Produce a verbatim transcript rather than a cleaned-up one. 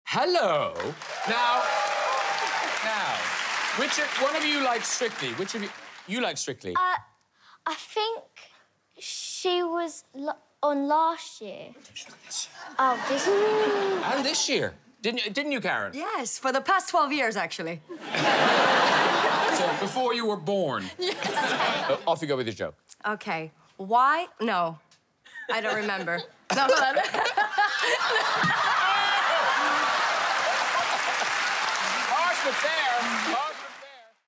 Hello. Now, now, which of, one of you likes Strictly? Which of you you like Strictly? Uh, I think she was on last year. Oh, this year. And this year, didn't you, didn't you, Karen? Yes, for the past twelve years, actually. So before you were born. Yes. Uh, off you go with your joke. Okay. Why? No, I don't remember. No, Harsh but fair.